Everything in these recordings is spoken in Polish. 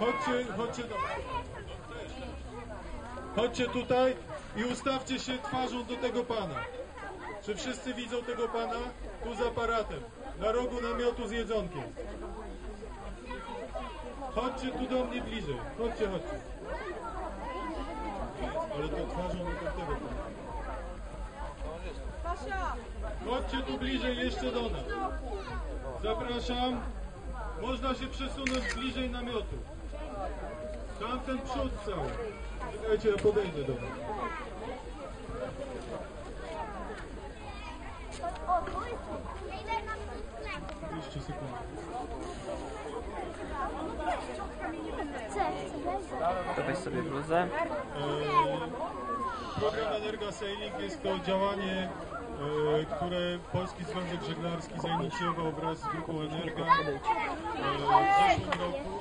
Chodźcie tutaj i ustawcie się twarzą do tego pana. Czy wszyscy widzą tego pana? Tu z aparatem, na rogu namiotu z jedzonkiem. Chodźcie tu do mnie bliżej. Chodźcie. Ale to twarzą do tamtego pana. Chodźcie tu bliżej jeszcze do nas. Zapraszam. Można się przesunąć bliżej namiotu. Tamten przód cały. Czekajcie, ja podejdę do was. Jeszcze sekundę. To weź sobie bluzę. Program Energa Sailing jest to działanie, które Polski Związek Żeglarski zainicjował wraz z grupą Energa w zeszłym roku.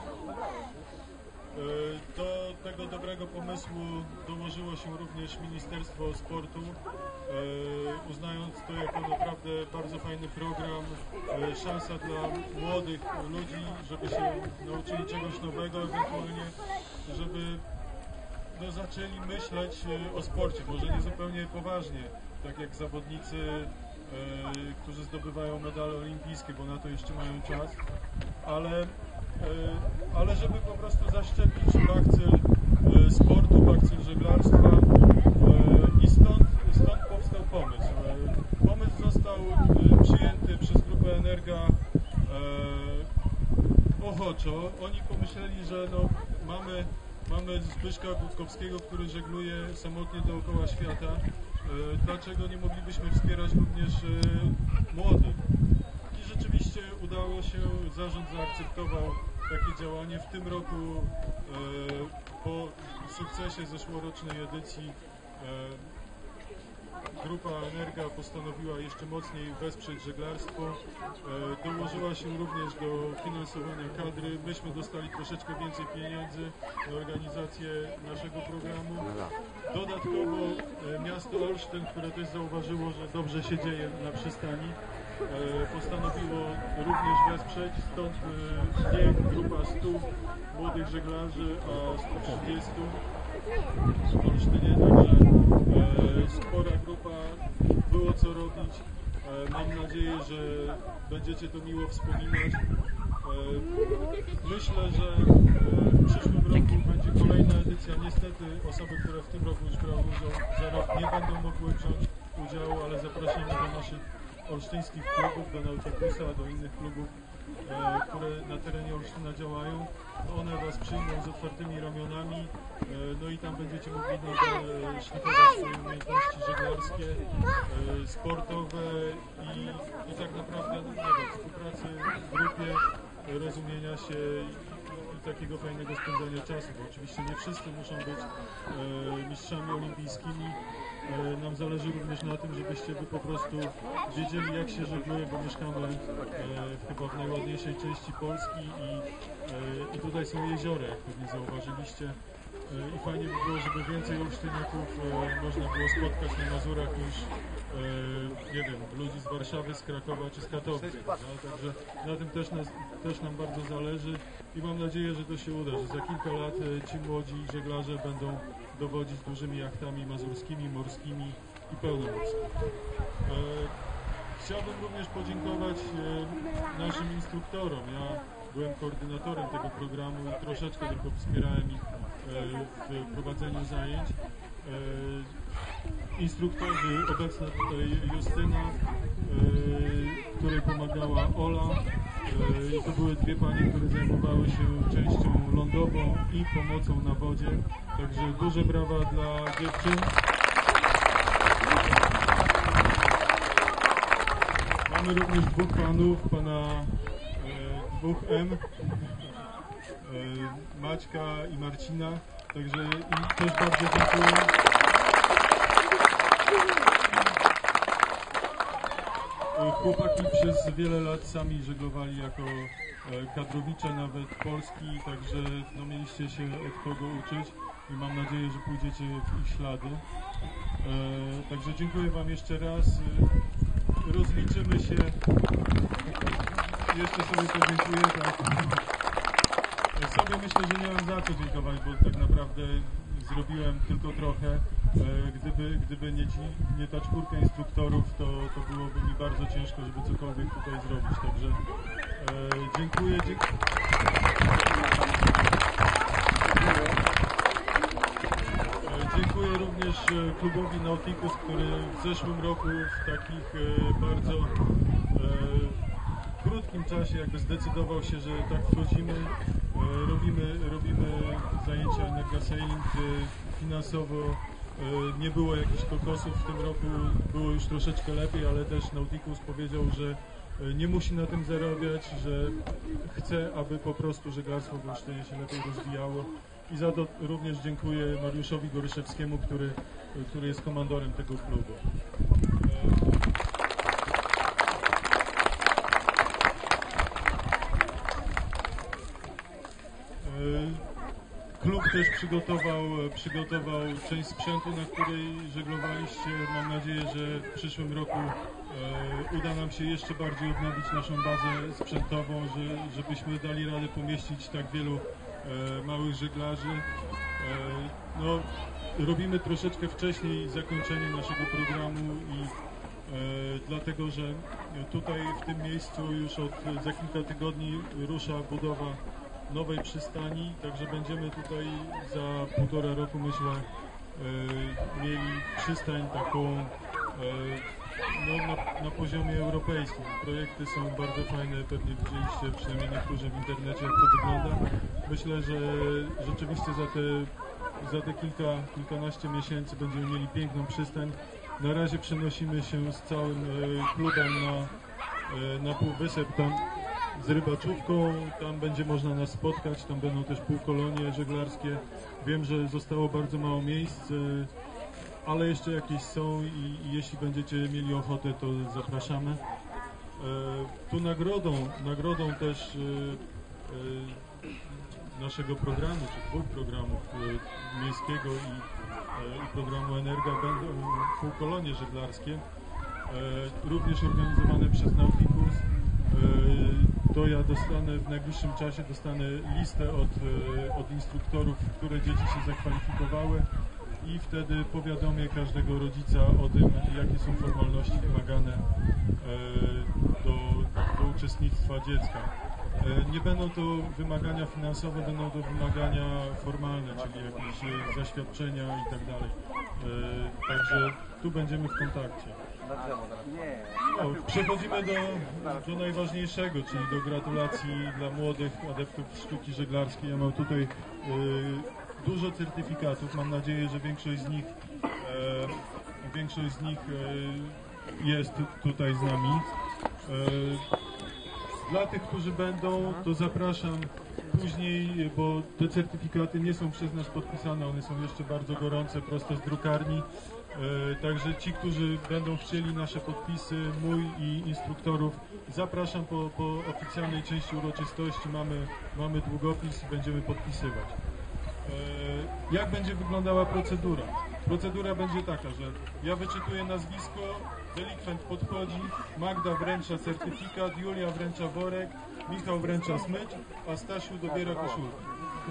Do tego dobrego pomysłu dołożyło się również Ministerstwo Sportu, uznając to jako naprawdę bardzo fajny program, szansa dla młodych ludzi, żeby się nauczyli czegoś nowego, ewentualnie żeby zaczęli myśleć o sporcie, może nie zupełnie poważnie, tak jak zawodnicy, którzy zdobywają medale olimpijskie, bo na to jeszcze mają czas, ale żeby po prostu zaszczepić bakcyl sportu, bakcyl żeglarstwa i stąd powstał pomysł. Pomysł został przyjęty przez grupę Energa ochoczo. Oni pomyśleli, że mamy Zbyszka Gutkowskiego, który żegluje samotnie dookoła świata. Dlaczego nie moglibyśmy wspierać również młodych? I rzeczywiście udało się, zarząd zaakceptował takie działanie. W tym roku po sukcesie zeszłorocznej edycji grupa Energa postanowiła jeszcze mocniej wesprzeć żeglarstwo. Dołożyła się również do finansowania kadry. Myśmy dostali troszeczkę więcej pieniędzy na organizację naszego programu. Dodatkowo miasto Olsztyn, które też zauważyło, że dobrze się dzieje na przystani, postanowiło również wesprzeć. Stąd nie grupa 100 młodych żeglarzy, a 130 w Olsztynie, także spora grupa, było co robić. Mam nadzieję, że będziecie to miło wspominać. Myślę, że w przyszłym roku będzie kolejna edycja. Niestety osoby, które w tym roku już brały udział, za rok nie będą mogły wziąć udziału, ale zapraszamy do naszych olsztyńskich klubów, do Nautikusa, do innych klubów, które na terenie Olsztyna działają. One was przyjmą z otwartymi ramionami, no i tam będziecie mogli szlifować swoje umiejętności żeglarskie, sportowe i tak naprawdę współpracy w grupie, rozumienia się i takiego fajnego spędzania czasu, bo oczywiście nie wszyscy muszą być mistrzami olimpijskimi. Nam zależy również na tym, żebyście wy po prostu wiedzieli, jak się żegluje, bo mieszkamy chyba w najładniejszej części Polski i tutaj są jeziora, jak pewnie zauważyliście. I fajnie by było, żeby więcej olsztyniaków można było spotkać na Mazurach niż, nie wiem, ludzi z Warszawy, z Krakowa czy z Katowic. No? Także na tym też nam bardzo zależy i mam nadzieję, że to się uda, że za kilka lat ci młodzi żeglarze będą dowodzić dużymi jachtami mazurskimi, morskimi i pełnomorskimi. Chciałbym również podziękować naszym instruktorom. Ja byłem koordynatorem tego programu i troszeczkę tylko wspierałem ich w prowadzeniu zajęć. Instruktorzy, obecna tutaj Justyna, której pomagała Ola. I to były dwie panie, które zajmowały się częścią lądową i pomocą na wodzie. Także duże brawa dla dziewczyn. Mamy również dwóch panów, pana dwóch M, Maćka i Marcina, także im też bardzo dziękuję. Chłopaki przez wiele lat sami żeglowali jako kadrowicze nawet Polski, także no, mieliście się od kogo uczyć i mam nadzieję, że pójdziecie w ich ślady. Także dziękuję wam jeszcze raz. Rozliczymy się. Jeszcze sobie podziękuję. Tak. Sobie myślę, że nie mam za co dziękować, bo tak naprawdę zrobiłem tylko trochę. Gdyby nie ta czwórka instruktorów, to byłoby mi bardzo ciężko, żeby cokolwiek tutaj zrobić. Także dziękuję. Dziękuję również klubowi Nauticus, który w zeszłym roku w takich bardzo krótkim czasie jakby zdecydował się, że tak wchodzimy, robimy zajęcia Energasailing. Finansowo nie było jakichś kokosów, w tym roku było już troszeczkę lepiej, ale też Nauticus powiedział, że nie musi na tym zarabiać, że chce, aby po prostu żeglarstwo w Olsztynie się lepiej rozwijało. I za to również dziękuję Mariuszowi Goryszewskiemu, który jest komandorem tego klubu. Klub też przygotował część sprzętu, na której żeglowaliście. Mam nadzieję, że w przyszłym roku uda nam się jeszcze bardziej odnowić naszą bazę sprzętową, żebyśmy dali radę pomieścić tak wielu małych żeglarzy. No, robimy troszeczkę wcześniej zakończenie naszego programu i dlatego, że tutaj w tym miejscu już za kilka tygodni rusza budowa nowej przystani, także będziemy tutaj za 1,5 roku, myślę, mieli przystań taką no, na poziomie europejskim. Projekty są bardzo fajne, pewnie widzieliście przynajmniej niektórzy w internecie, jak to wygląda. Myślę, że rzeczywiście za te kilkanaście miesięcy będziemy mieli piękną przystań. Na razie przenosimy się z całym klubem na Półwysep, tam z Rybaczówką, tam będzie można nas spotkać, tam będą też półkolonie żeglarskie. Wiem, że zostało bardzo mało miejsc, ale jeszcze jakieś są i jeśli będziecie mieli ochotę, to zapraszamy. Tu nagrodą też naszego programu, czy 2 programów miejskiego i programu Energa będą półkolonie żeglarskie, również organizowane przez Nauticus. To ja w najbliższym czasie dostanę listę od instruktorów, które dzieci się zakwalifikowały i wtedy powiadomię każdego rodzica o tym, jakie są formalności wymagane do uczestnictwa dziecka. Nie będą to wymagania finansowe, będą to wymagania formalne, czyli jakieś zaświadczenia i tak dalej. Także tu będziemy w kontakcie. Przechodzimy do najważniejszego, czyli do gratulacji dla młodych adeptów sztuki żeglarskiej. Ja mam tutaj dużo certyfikatów. Mam nadzieję, że większość z nich jest tutaj z nami. Dla tych, którzy będą, to zapraszam później, bo te certyfikaty nie są przez nas podpisane, one są jeszcze bardzo gorące, prosto z drukarni. Także ci, którzy będą chcieli nasze podpisy, mój i instruktorów, zapraszam po oficjalnej części uroczystości. Mamy długopis i będziemy podpisywać. Jak będzie wyglądała procedura? Procedura będzie taka, że ja wyczytuję nazwisko, delikwent podchodzi, Magda wręcza certyfikat, Julia wręcza worek, Michał wręcza smycz, a Stasiu dobiera koszulkę.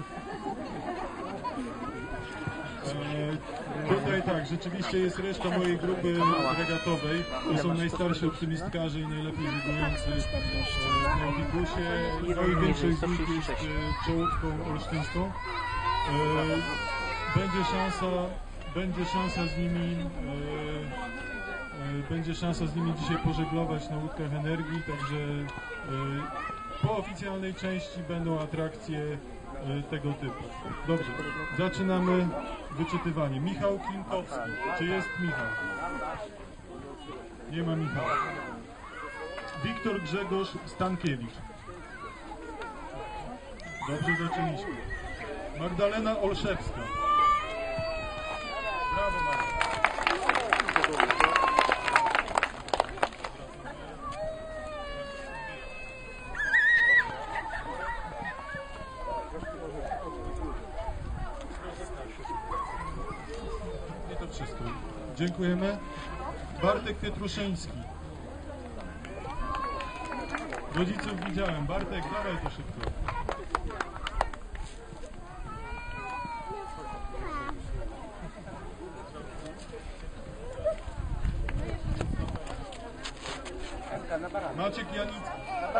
Tutaj tak, rzeczywiście jest reszta mojej grupy regatowej. To są najstarsi optymistkarze i najlepiej żeglujący w Nauticusie. No i większość z nich jest czołówką olsztyńską. Będzie szansa z nimi dzisiaj pożeglować na łódkach Energii, także po oficjalnej części będą atrakcje tego typu. Dobrze, zaczynamy wyczytywanie. Michał Klinkowski. Czy jest Michał? Nie ma Michała. Wiktor Grzegorz Stankiewicz. Dobrze zaczęliśmy. Magdalena Olszewska. Brawo, Magda. I to wszystko. Dziękujemy. Bartek Pietruszyński. Rodziców widziałem. Bartek, dawaj to szybko. Maciek Janicki.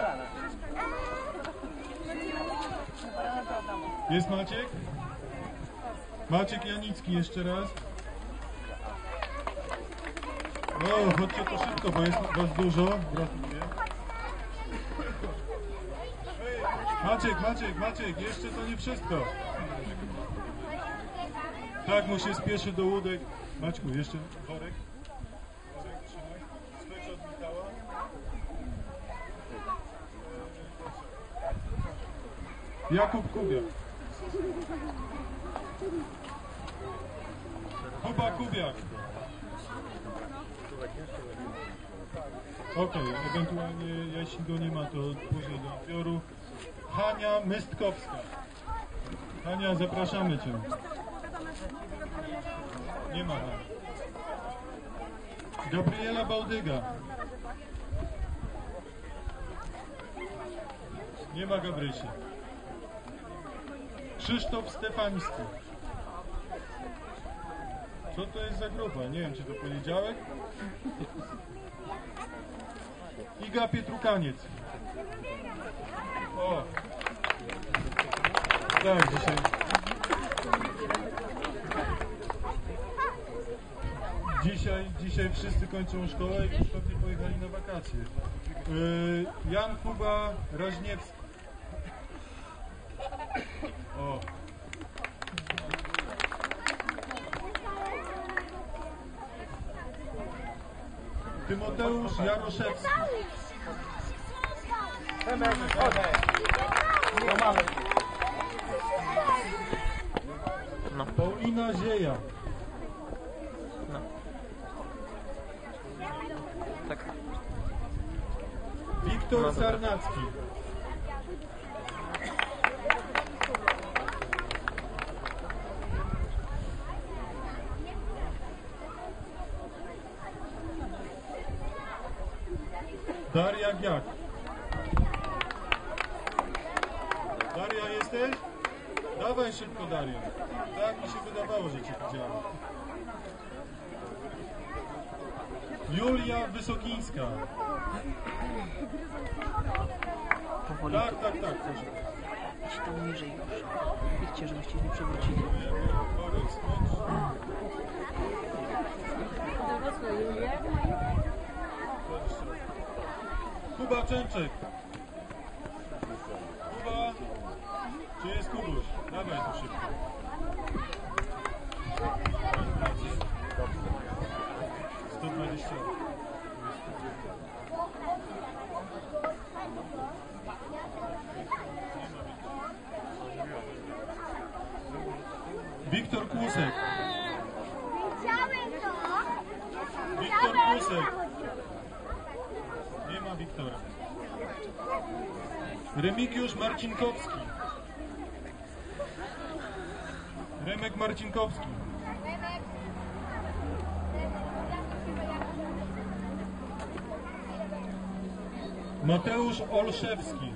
Jest Maciek? Maciek Janicki jeszcze raz. O, chodźcie to szybko, bo jest was dużo. Gratuluję. Maciek, jeszcze to nie wszystko. Tak, mu się spieszy do łódek. Maćku, jeszcze worek. Worek trzymaj. Smycz od Michała. Jakub Kubiak. Kuba Kubiak. Okej, ewentualnie jeśli go nie ma, to później do odbioru. Hania Mystkowska. Hania, zapraszamy Cię. Nie ma Hani. Gabriela Bałdyga. Nie ma Gabrysi. Krzysztof Stefański. Co to jest za grupa? Nie wiem, czy to poniedziałek? Iga Pietrukaniec. O! Tak, dzisiaj wszyscy kończą szkołę i już pewnie pojechali na wakacje. Jan Kuba Raźniewski. O! Tymoteusz Jaroszewski. No. Paulina Zieja. No. Tak. Wiktor No, Sarnacki. Daria Giak. Daria, jesteś? Dawaj szybko, Daria. Tak mi się wydawało, że Cię widziałem. Julia Wysokińska. Powoli. Tak, proszę. Idź tam niżej już. Idźcie, żebyście nie przewrócili. Borys, skończ. Kuba Czemczek. Kuba. Gdzie jest Kubuś? Dawaj tu szybko. Wiktor Kłusek. Wiktor Kłusek. Nie ma Wiktora. Remigiusz Marcinkowski. Remek Marcinkowski. Mateusz Olszewski.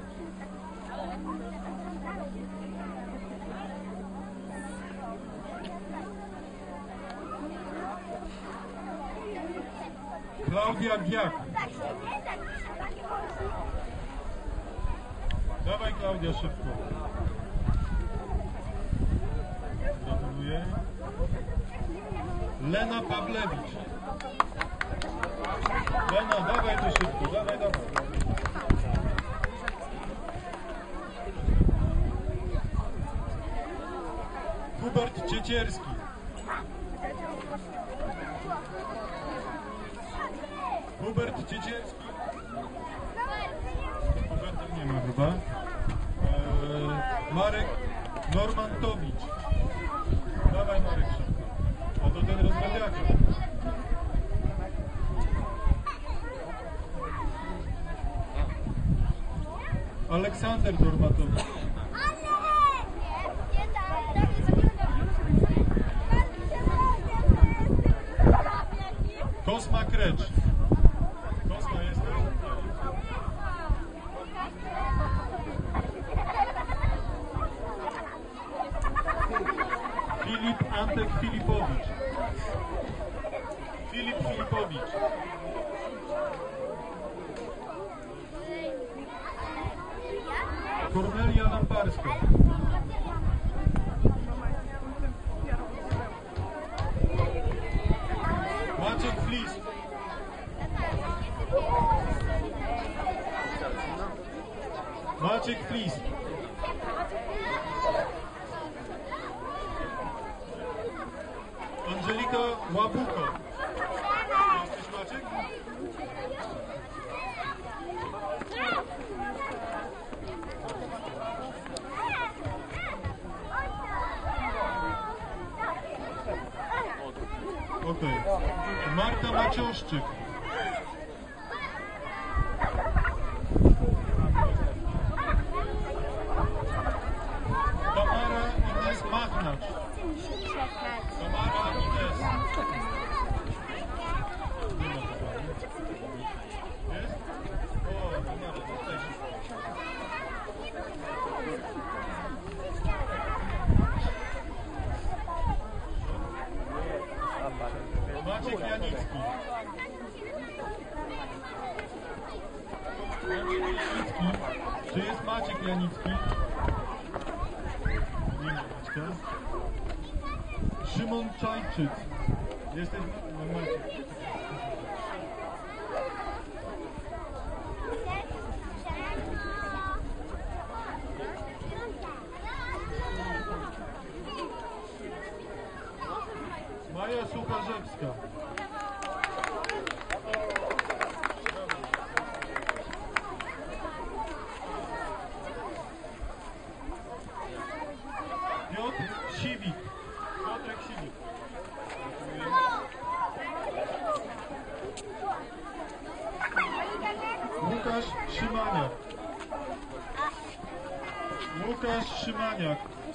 Klaudia Giak. Dawaj, Klaudia, szybko. Gratuluję. Lena Pawlewicz. Lena, dawaj to szybko, dawaj. Hubert Ciecierski. Hubert Ciecierski. Huberta nie ma chyba. Marek Normantowicz. Dawaj, Marek, szybko. A to ten rozmawiaka. Aleksander Normatowicz. Kosma Krecz. Kosma jest tam? Filip Antek Filipowicz. Filip Filipowicz. Kornelia Lamparska. Maciek Flis. Maciek Flis. Angelika Łabuko. Jesteś Maciek? Okej. Marta Macioszczyk. Tamara Ines Machnacz. Tamara Ines. Nie ma tego. Jest? O, Tamara, to też. Maciek Janicki. Maciek Janicki. Czy jest Maciek Janicki? Nie ma Maćka. Szymon Czajczyk. Jesteś Maciek. Maja Sucharzewska. Piotr Siwik. Piotrek Siwik. Łukasz Szymaniak. Łukasz Szymaniak.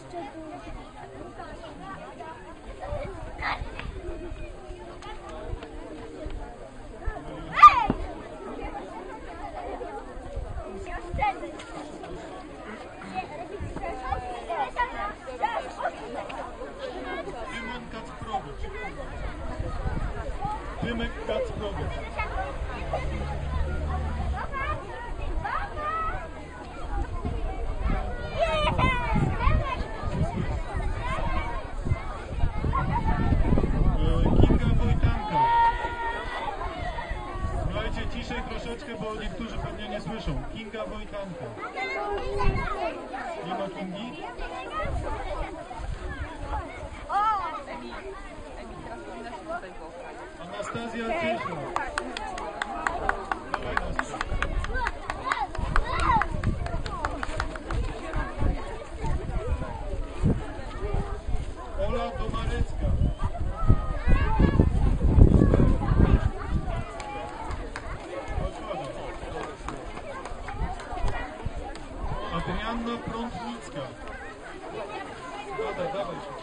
Tymek Kacprowicz. Tymek Kacprowicz. Kinga Wojtanka. Słuchajcie, ciszej troszeczkę, bo niektórzy pewnie nie słyszą. Kinga Wojtanka. Nie ma Kingi? Anastazja Ciesza. Dawaj nas. Ola Domarecka. Adrianna Prądnicka. Dawaj się.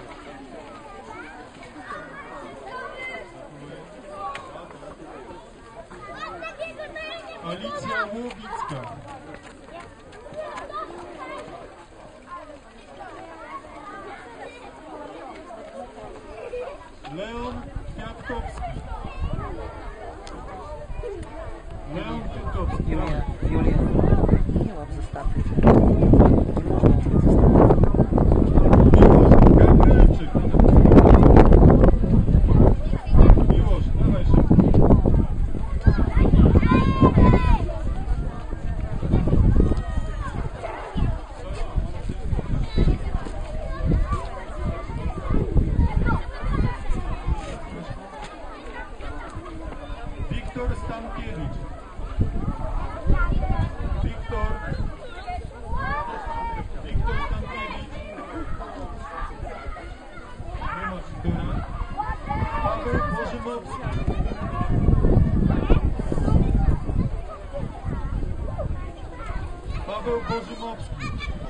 Alicja Łowicka. Leon Kwiatkowski. Leon Kwiatkowski. Julia, nie łap zestawy. Nie można łapać zestawy. Miłosz Gabrielczyk. Miłosz, dawaj szybko. Wiktor Stankiewicz. Wiktor Stankiewicz. Nie ma Wiktora. Paweł Bożymowski. Paweł Bożymowski.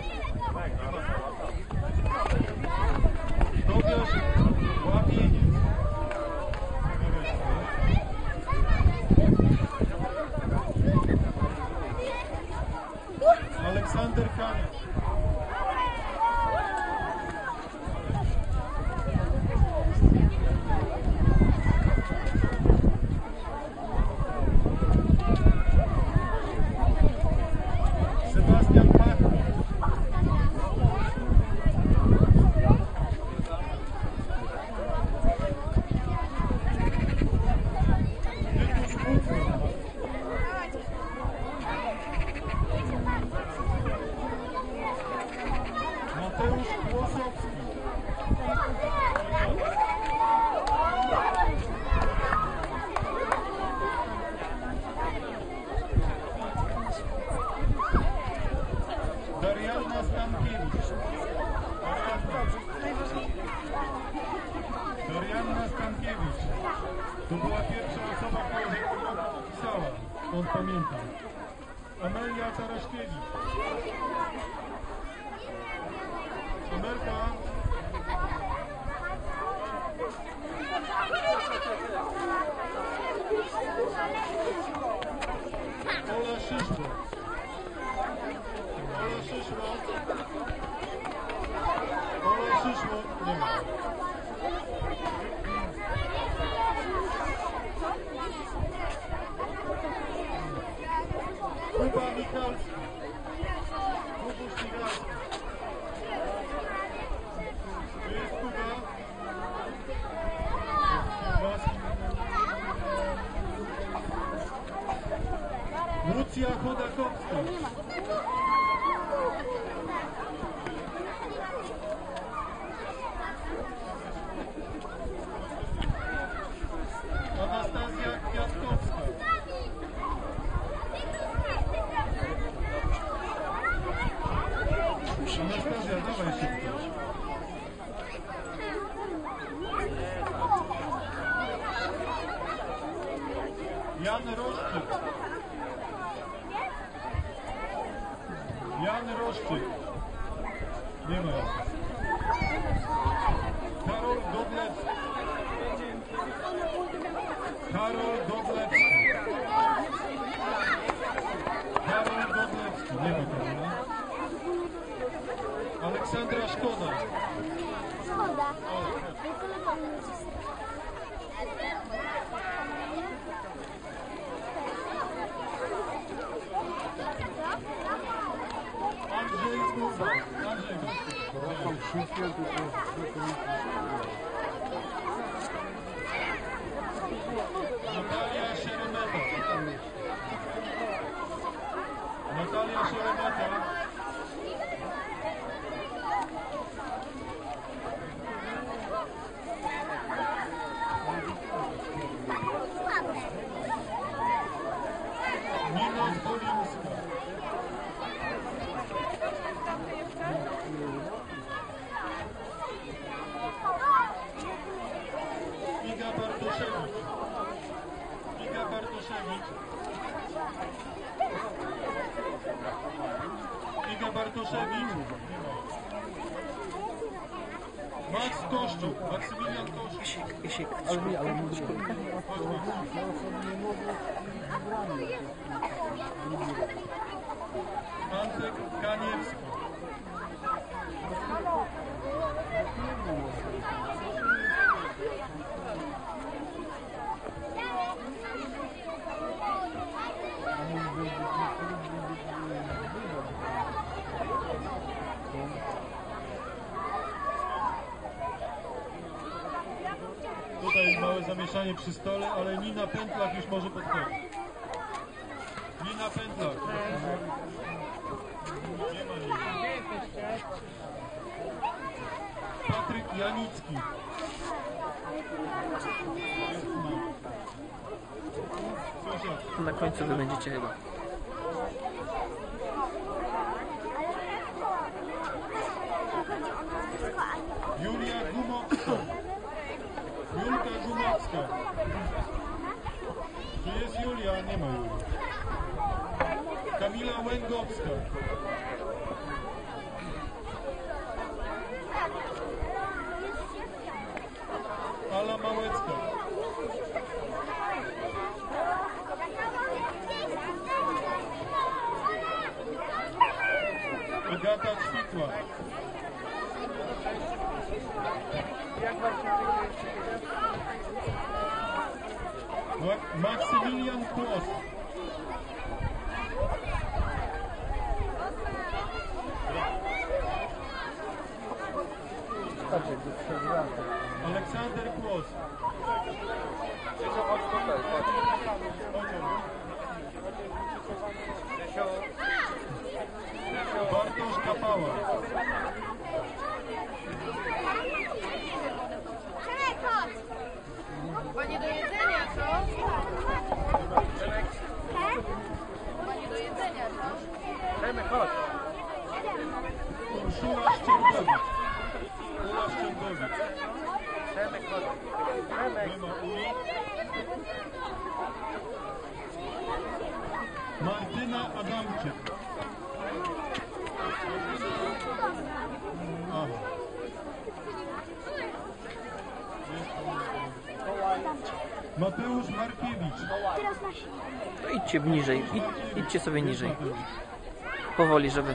Tobiasz Łapieniec. Aleksander Kania. Sebastian Pachnik. Wąsowski. Darianna Stankiewicz. Darianna Stankiewicz. To była pierwsza osoba, która się podpisała. On pamięta. Amelia Taraszkiewicz. Amelka. Ola Szyszło. Ola Szyszło. Ola Szyszło. Nie ma. Kuba Michalski. Kubuś Michalski. Tu jest Kuba. Lucja Chodakowska. Anastazja Kwiatkowska. Anastazja, dawaj szybko. Jan Roszczyk. Jan Roszczyk. Nie ma. Karol Godlewski. Karol Godlewski. Karol Godlewski. Nie ma Karola. Aleksandra Szkoda. Szkoda. Andrzej Zguba. Andrzej Natalia Szeremeta. Natalia Szeremeta. Nina Zgolińska. Iga Bartoszewicz. Iga Bartoszewicz. Iga Bartoszewicz. Max Koszczuk. Maksymilian Koszczuk. Ale mówisz kulkę? Antek Kaniewski. Tutaj małe zamieszanie przy stole, ale Nina Pętlak już może podchodzić. Nina Pętlak. Nie ma Nina. Patryk Janicki. Słyszę. Na końcu wy będziecie chyba. Julia Gumowska. Julka Gumowska. Tu jest Julia, nie ma Julii. Kamila Łęgowska. Ala Małecka. Agata Ćwikła. Maksymilian Kłos. Aleksander Kłos. Bartosz Kapała. Urszula Szczęgowicz. Ula Szczęgowicz. Nie ma Uli. Martyna Adamczyk. Aha. Mateusz Markiewicz. Teraz nasi. To idźcie niżej, idźcie sobie niżej. Powoli, żeby...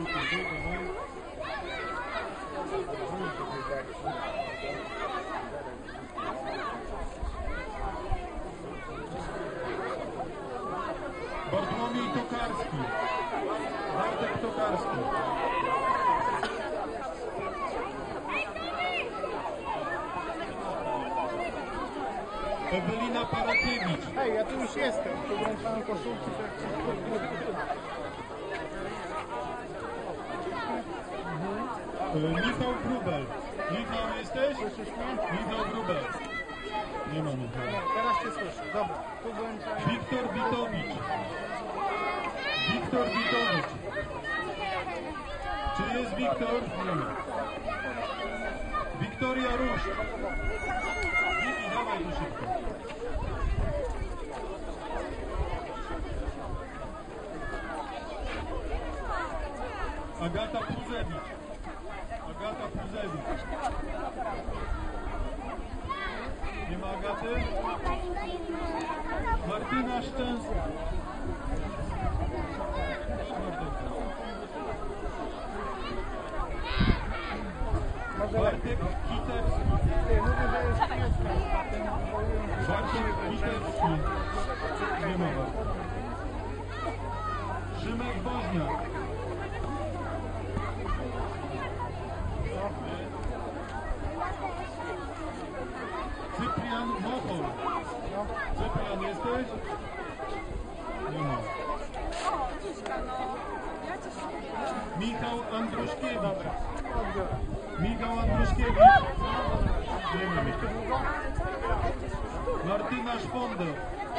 Bartłomiej Tokarski. Bartek Tokarski. Ewelina Parakiewicz. Hej, ja tu już jestem. Tu wręczałem koszulki, to jak Michał Grubel. Michał jesteś? Michał Grubel. Nie ma Michała. Teraz cię słyszę. Dobra, tu wręczałem. Wiktor Witowicz. Wiktor Witowicz. Czy jest Wiktor? Nie ma. Wiktoria Róż. Wiki, dawaj tu szybko. Agata Puzewicz. Agata Puzewicz. Nie ma Agaty? Martyna Szczęsna. Bartek Kitewski. Mówię, że jest pieska. Bartek Kitewski. Nie ma Bartka. Szymek Woźniak. Cyprian Mochor. Cyprian jesteś? Nie ma. Michał Andruszkiewicz. Michał Andruszkiewicz. Nie ma Michała. Martyna Szponder.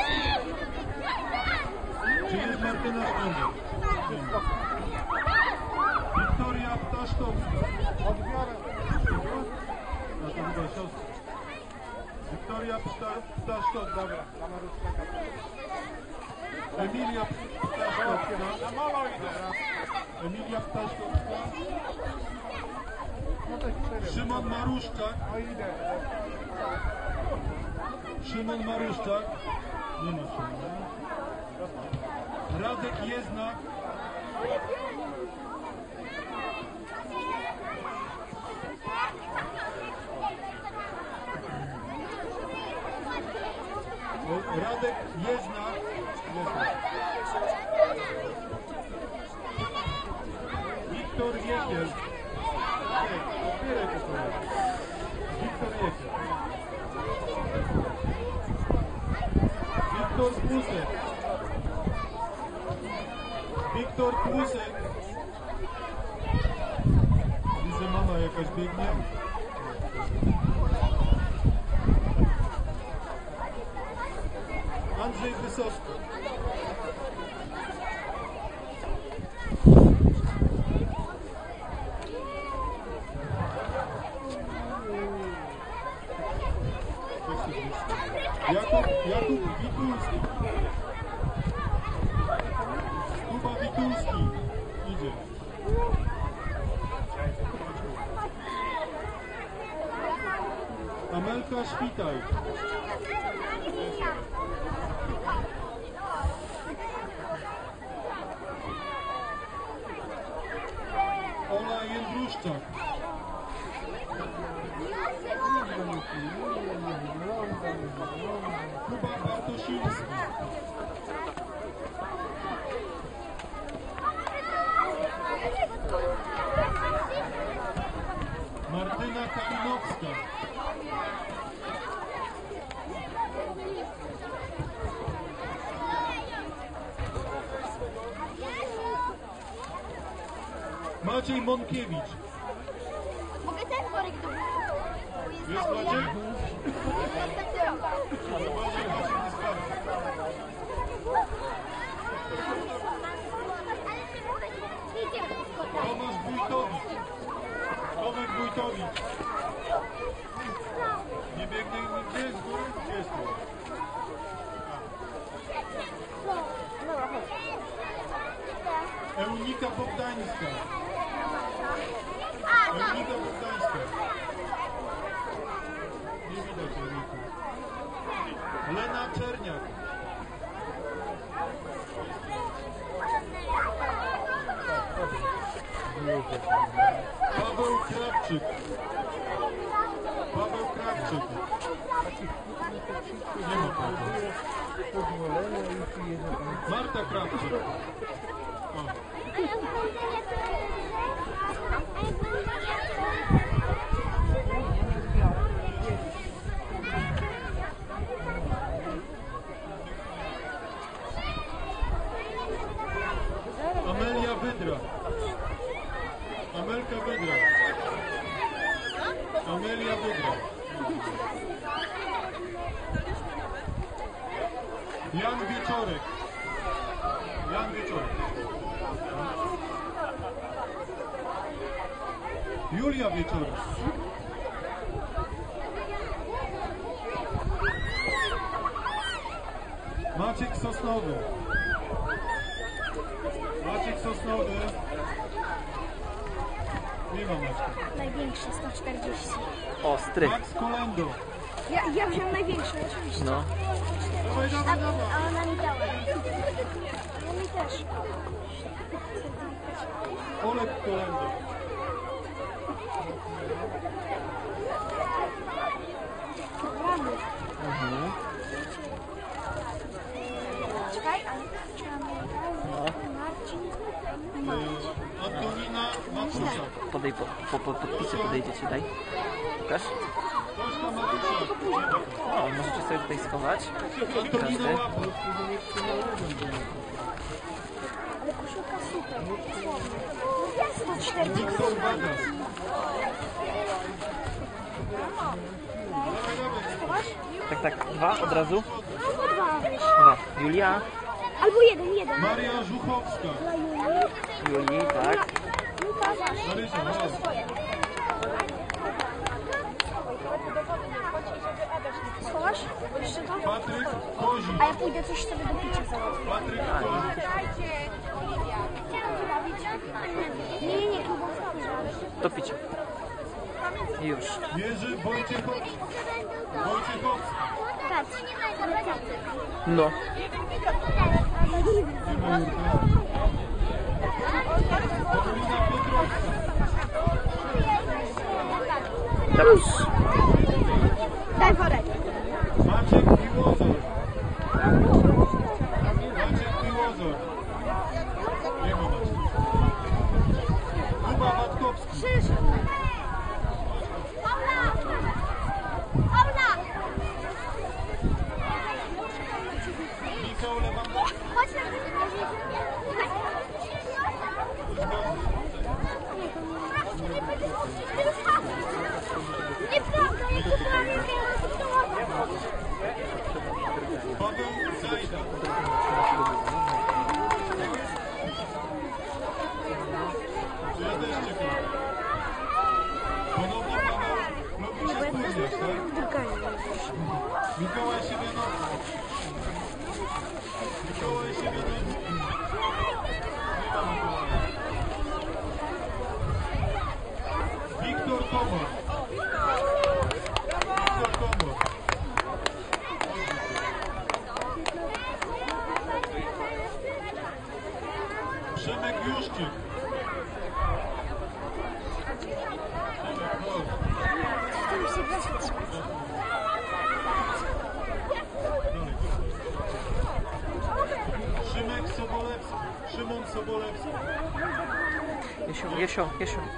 Czy jest Martyna Szponder? Nie ma. Wiktoria Ptaszkowska. Odbiorę. A to chyba siostra. Wiktoria Ptaszkowska. Dobra, mamy ruszczaka. Emilia Ptaszkowska. Na molo idę. Emilia Ptaszkowska. No to 4. Szymon Maruszczak. No idę. Szymon Maruszczak. Nie ma Szymona. Radek Jeznak. Radek Jeznak. Wiktor Jekiel. Otwieraj to sobie. Wiktor Jekiel. Wiktor Kłusek. Wiktor Kłusek. Widzę, mama jakaś biegnie. Andrzej Wysocki. Jakub Witulski. Kuba Witulski. Idzie. Amelka Szpital. Ola Jędruszczak. Kuba Bartosiński. Martyna Kalinowska. Maciej Monkiewicz. Mogę ten worek do Jest Maciej? Ale Maciej nie spadł. Tomasz Buzek. Wójtowicz. Tomek Wójtowicz. Nie biegnie nigdzie z góry? Gdzie jest tu? Eunika Bogdańska. Eunika Bogdańska. Nie widać Euniki. Lena Czerniak. Paweł Krawczyk. Paweł Krawczyk. Nie ma Pawła. Marta Krawczyk. O. Amelia Wydra. Amelka Wydra. Amelia Wydra. Jan Wieczorek. Jan Wieczorek. Julia Wieczorek. Maciek Sosnowy. Maciek Sosnowy. Nie ma Maćka. Największy, 140. Ostry. Max Kolendo. Ja wziąłem największy, oczywiście. No. Dawaj, dawaj, dawaj. A ona mi dała. Ja mi też. Olek Kolendo. Ramy. Mhm. Czekaj, ale Marcin. Antonina Matuszak. Podpisy podejdziecie, daj. Pokaż. Tośka Matuszak. O, możecie sobie tutaj schować. Antonina Każdy. Łapa. Ale koszulka super. 140. Wiktor Bagas. Dawaj, dawaj. Tak, tak. Dwa od razu. Dwa. Dwa. Julia. Albo jeden. Maria Żuchowska. Julii, tak. Marysia, no. Schowasz? Jeszcze to? Patryk Kozik. A ja pójdę coś sobie do picia załatwić. Patryk Kozik. Nie, chyba Do picia. Już. Jerzy Wojciechowski. Wojciechowski. Patrz. No. Nie ma Jurka. Paulina Piotrowska. Dobrze. Daj worek. Maciek Piłozor. Maciek Piłozor. Nie ma Maciek. Kuba Watkowski. Michał Lewandowski. Chodź na nieprawda, ja to prawie miałam. Paweł Zajda. Ja też czekam. Ponownie Paweł lubi się spóźniać, tak? Mikołaj Siemianowski. Mikołaj Siemianowski. Nie ma Mikołaja. Wiktor Komor. Wiktor Komor. Przemek Juszczyk. Przemek, chodź. Szymek Sobolewski. Szymon Sobolewski. Jesio.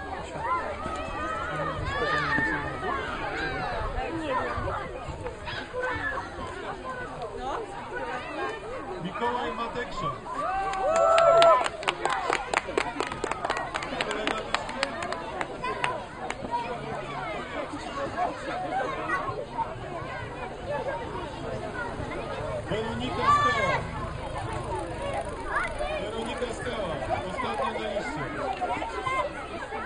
Mikołaj Madeksza. Weronika Skała. Weronika Skała. Ostatnia na liście.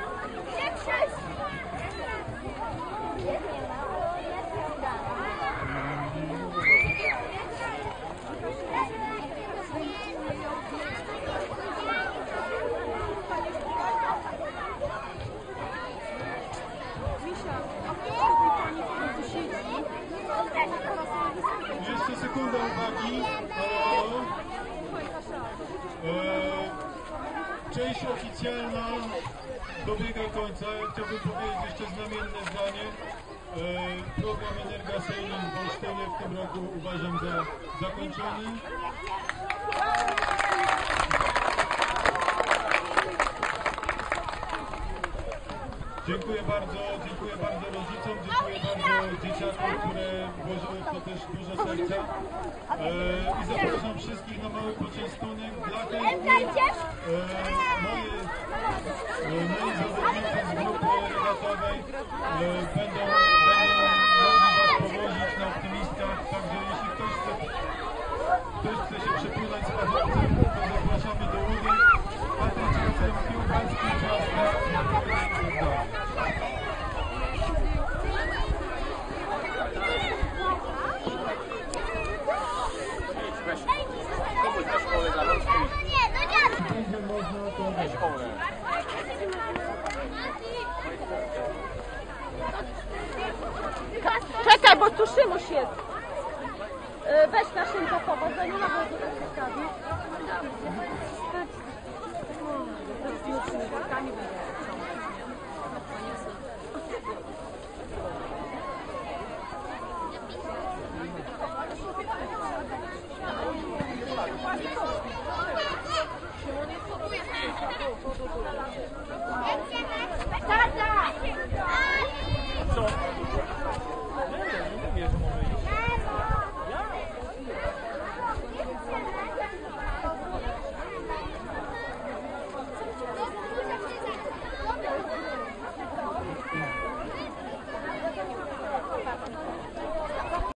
dobiega końca. Chciałbym powiedzieć jeszcze znamienne zdanie. Program energacyjny w Olsztynie w tym roku uważam za zakończony. Dziękuję bardzo rodzicom, dziękuję bardzo dzieciakom, które włożyły w to też dużo serca. I zapraszam wszystkich na mały poczęstunek dla chętnych. Moi zawodnicy z grupy regatowej będą mogli Was powozić na optymistkach, także jeśli ktoś chce się przepłynąć z fachowcem, to zapraszamy do Łódź. A tymczasem piłkarski czas na będzie można to robić. Czekaj, bo tu Szymuś jest. Weź na Szymka powodzenie, no bo to zostawi.